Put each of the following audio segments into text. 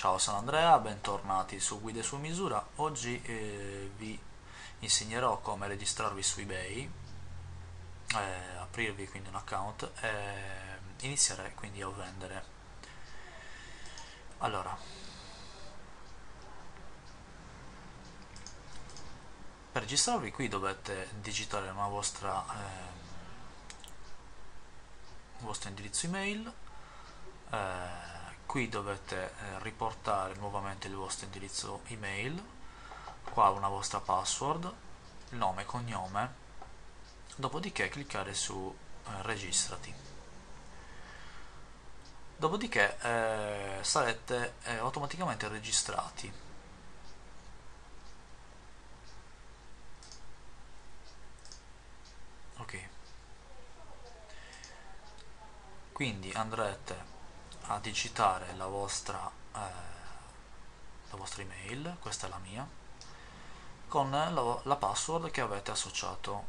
Ciao, sono Andrea, bentornati su Guide su misura. Oggi vi insegnerò come registrarvi su eBay, aprirvi quindi un account e iniziare quindi a vendere. Allora, per registrarvi qui dovete digitare il vostro indirizzo email, qui dovete riportare nuovamente il vostro indirizzo email, qua una vostra password, nome e cognome. Dopodiché cliccare su registrati. Dopodiché sarete automaticamente registrati. Ok, quindi andrete a digitare la vostra email, questa è la mia, con la password che avete associato.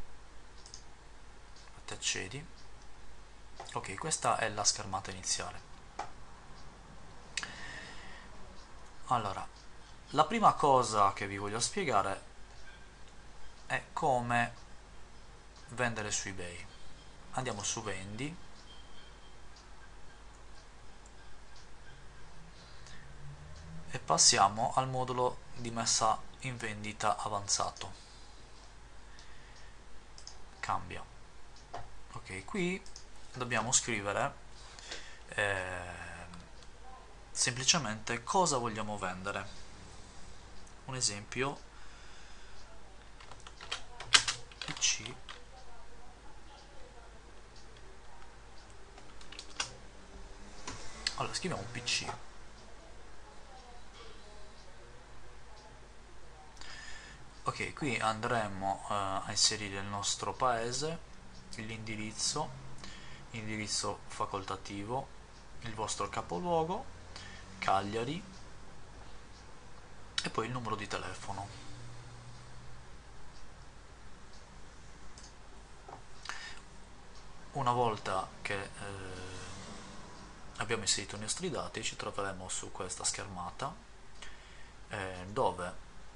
Accedi. Ok, questa è la schermata iniziale. Allora, la prima cosa che vi voglio spiegare è come vendere su eBay. Andiamo su vendi e passiamo al modulo di messa in vendita avanzato. Cambia. Ok, qui dobbiamo scrivere semplicemente cosa vogliamo vendere. Un esempio: PC. Allora scriviamo PC. Ok, qui andremo a inserire il nostro paese, l'indirizzo, indirizzo facoltativo, il vostro capoluogo, Cagliari, e poi il numero di telefono. Una volta che abbiamo inserito i nostri dati, ci troveremo su questa schermata dove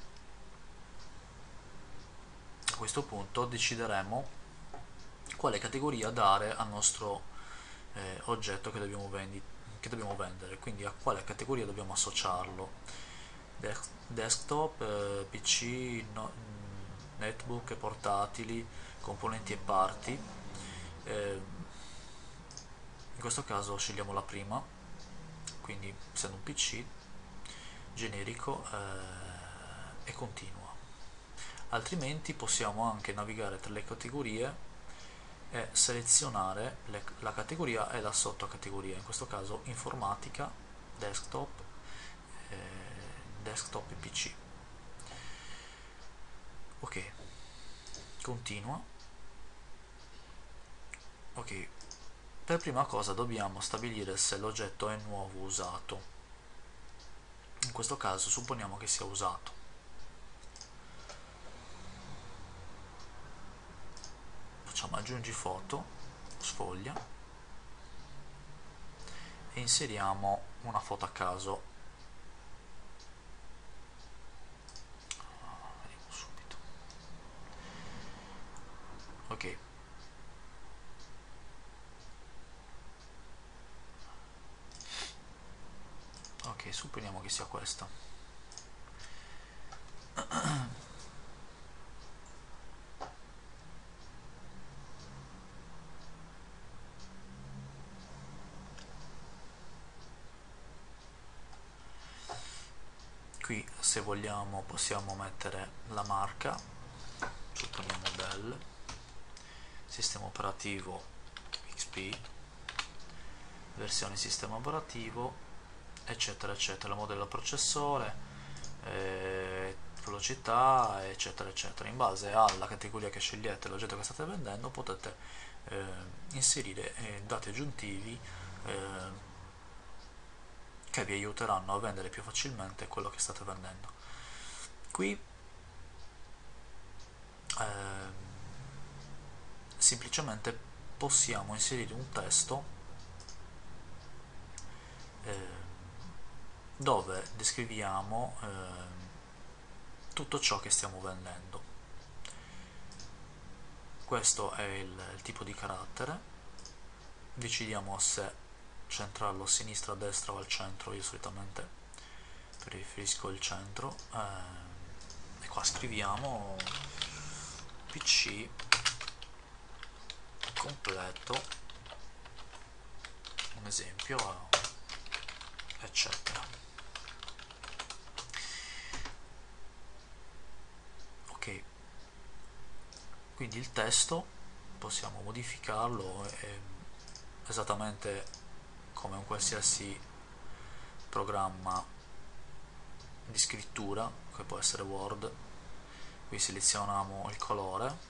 a questo punto decideremo quale categoria dare al nostro oggetto che dobbiamo vendere, quindi a quale categoria dobbiamo associarlo: desktop, PC, netbook, portatili, componenti e parti. In questo caso scegliamo la prima, quindi essendo un PC generico, e continua. Altrimenti possiamo anche navigare tra le categorie e selezionare la categoria e la sottocategoria, in questo caso informatica, desktop, eh, desktop e PC. Ok, continua. Ok, per prima cosa dobbiamo stabilire se l'oggetto è nuovo o usato. In questo caso supponiamo che sia usato. Facciamo aggiungi foto, sfoglia e inseriamo una foto a caso. Vediamo subito. Ok, ok, supponiamo che sia questa. Qui se vogliamo possiamo mettere la marca, supponiamo Dell, sistema operativo XP, versione sistema operativo, eccetera eccetera, modello processore, velocità, eccetera eccetera. In base alla categoria che scegliete, l'oggetto che state vendendo, potete inserire dati aggiuntivi che vi aiuteranno a vendere più facilmente quello che state vendendo. Qui semplicemente possiamo inserire un testo dove descriviamo tutto ciò che stiamo vendendo. Questo è il tipo di carattere. Decidiamo se centrarlo a sinistra, a destra o al centro. Io solitamente preferisco il centro, e qua scriviamo PC completo, un esempio, eccetera. Ok, quindi il testo possiamo modificarlo esattamente come un qualsiasi programma di scrittura, che può essere Word. Qui selezioniamo il colore,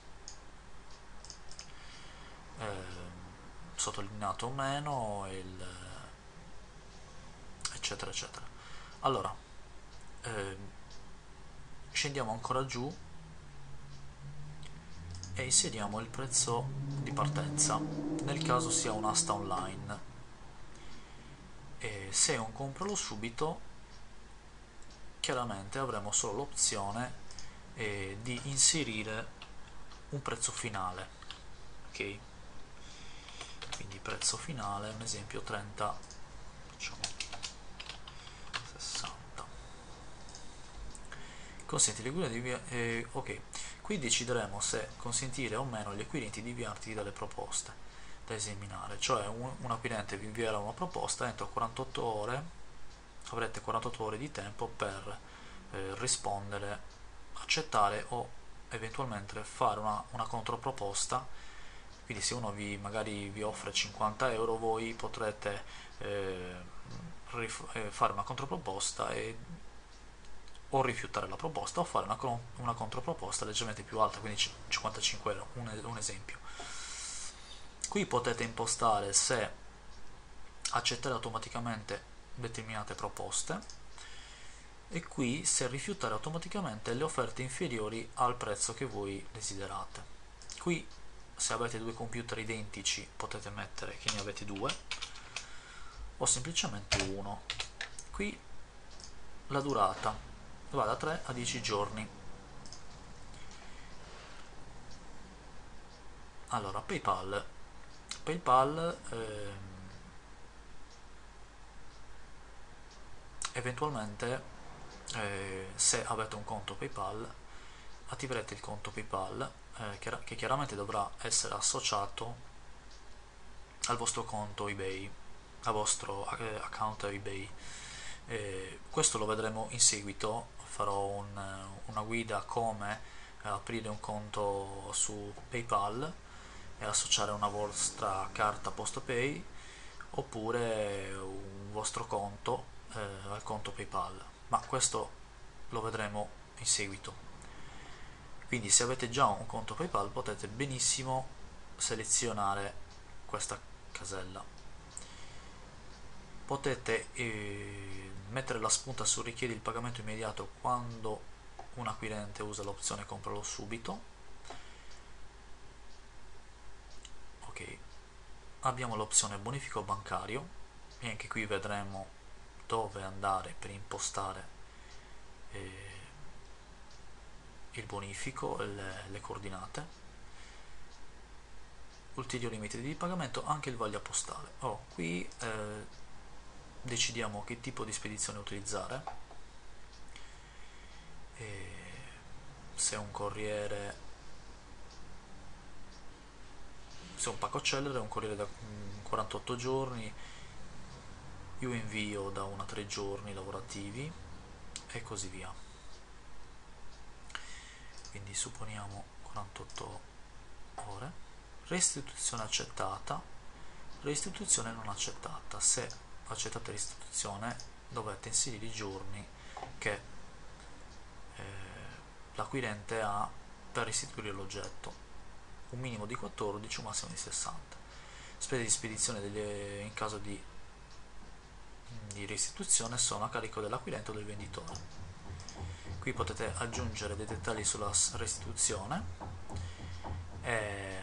sottolineato o meno, eccetera eccetera. Allora, scendiamo ancora giù e inseriamo il prezzo di partenza, nel caso sia un'asta online. E se è un compralo subito, chiaramente avremo solo l'opzione di inserire un prezzo finale. Ok, quindi prezzo finale, un esempio 30, facciamo 60. Consenti alle guide di ok, qui decideremo se consentire o meno agli acquirenti di inviarti delle proposte da esaminare, cioè un acquirente vi invierà una proposta, entro 48 ore avrete 48 ore di tempo per rispondere, accettare o eventualmente fare una controproposta. Quindi se uno magari vi offre 50 euro, voi potrete fare una controproposta e o rifiutare la proposta o fare una controproposta leggermente più alta, quindi 55 euro, un esempio. Qui potete impostare se accettare automaticamente determinate proposte e qui se rifiutare automaticamente le offerte inferiori al prezzo che voi desiderate. Qui se avete due computer identici potete mettere che ne avete due o semplicemente uno. Qui la durata va da 3 a 10 giorni. Allora, PayPal eventualmente se avete un conto PayPal attiverete il conto PayPal che chiaramente dovrà essere associato al vostro conto eBay, al vostro account eBay. Questo lo vedremo in seguito, farò una guida come aprire un conto su PayPal e associare una vostra carta PostePay oppure un vostro conto al conto PayPal, ma questo lo vedremo in seguito. Quindi se avete già un conto PayPal potete benissimo selezionare questa casella. Potete mettere la spunta su richiedi il pagamento immediato quando un acquirente usa l'opzione compralo subito. Ok, abbiamo l'opzione bonifico bancario e anche qui vedremo dove andare per impostare il bonifico e le coordinate. Ulteriori metodi di pagamento, anche il voglia postale. Qui decidiamo che tipo di spedizione utilizzare, se un corriere, se un pacco celere, un corriere da 48 giorni, io invio da 1 a 3 giorni lavorativi e così via. Quindi supponiamo 48 ore. Restituzione accettata, restituzione non accettata. Se accettate restituzione dovete inserire i giorni che l'acquirente ha per restituire l'oggetto, un minimo di 14, un massimo di 60. Spese di spedizione in caso di restituzione sono a carico dell'acquirente o del venditore. Qui potete aggiungere dei dettagli sulla restituzione e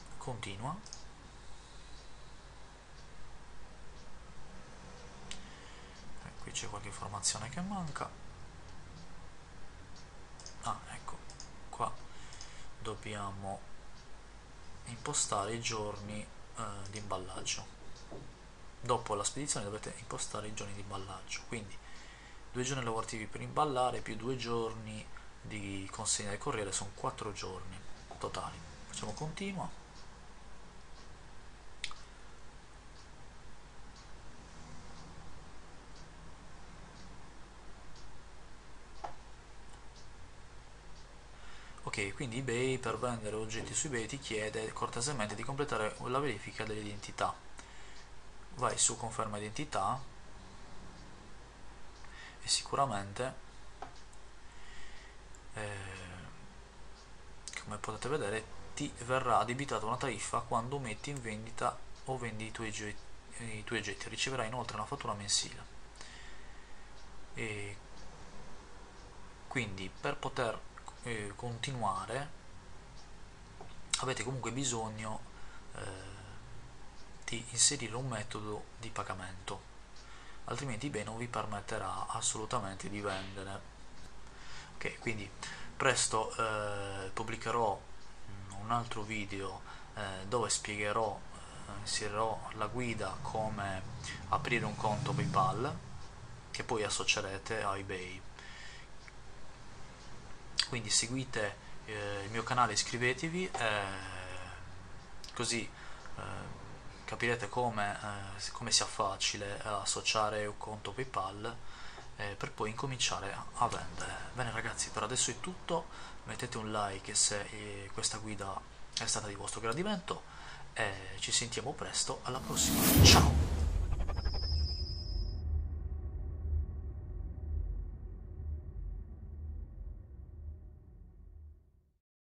continua. c'è qualche informazione che manca. Ecco, qua dobbiamo impostare i giorni di imballaggio. Dopo la spedizione dovete impostare i giorni di imballaggio, quindi 2 giorni lavorativi per imballare più 2 giorni di consegna del corriere, sono 4 giorni totali. Facciamo continua. Ok, quindi eBay, per vendere oggetti su eBay ti chiede cortesemente di completare la verifica dell'identità. Vai su conferma identità e sicuramente come potete vedere ti verrà addebitata una tariffa quando metti in vendita o vendi i tuoi oggetti. Riceverai inoltre una fattura mensile. E quindi per poter continuare avete comunque bisogno di inserire un metodo di pagamento, altrimenti eBay non vi permetterà assolutamente di vendere. Ok, quindi presto pubblicherò un altro video dove spiegherò, inserirò la guida come aprire un conto PayPal che poi associerete a eBay. Quindi seguite il mio canale, iscrivetevi, così capirete come sia facile associare un conto PayPal per poi incominciare a vendere. Bene ragazzi, per adesso è tutto, mettete un like se questa guida è stata di vostro gradimento e ci sentiamo presto, alla prossima, ciao!